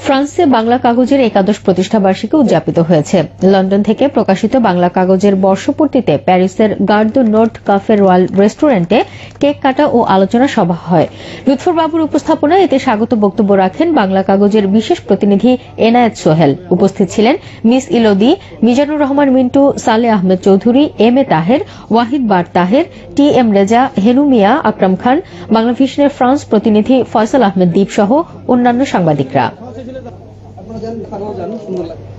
ফ্রান্সে বাংলা কাগজের একাদশ প্রতিষ্ঠাবার্ষিকী উদযাপিত হয়েছে। লন্ডন থেকে প্রকাশিত বাংলা কাগজের বর্ষপূর্তিতে প্যারিসের Gare du Nord café royal রেস্টুরেন্টে কেক কাটা ও আলোচনা সভা হয়। লুৎফর বাবুর উপস্থাপনায় এতে স্বাগত বক্তব্য রাখেন বাংলা কাগজের বিশেষ প্রতিনিধি এনায়েত সোহেল। উপস্থিত ছিলেন miss Elodie, Mizanur Rahman Mintu, Sale Ahmed Chowdhury, M A Taher, Wahid Bar Taher, T M Reza, Henu Miah, Akram Khan, Bangla ভিশনের ফ্রান্স প্রতিনিধি ফয়সাল আহমেদ দ্বীপ সহ অন্যান্য সাংবাদিকরা।